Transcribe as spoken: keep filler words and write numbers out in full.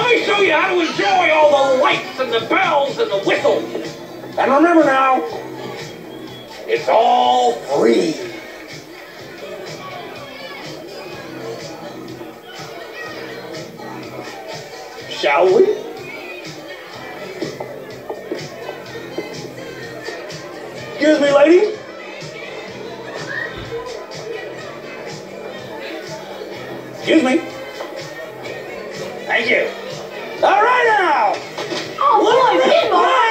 me show you how to enjoy all the lights and the bells and the whistles. And remember now, it's all free. Shall we? Excuse me, lady. Excuse me. Thank you. All right now. Oh, boy,